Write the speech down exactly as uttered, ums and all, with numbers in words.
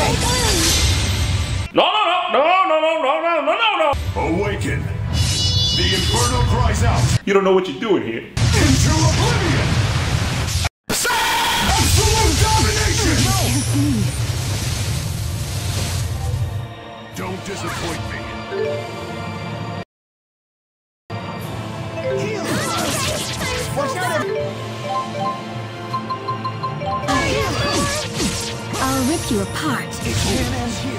No, no, no, no, no, no, no, no, no, no. Awaken. The Inferno cries out. You don't know what you're doing here. Into oblivion. Absolute domination. Don't disappoint me. I'll rip you apart. It can't end here.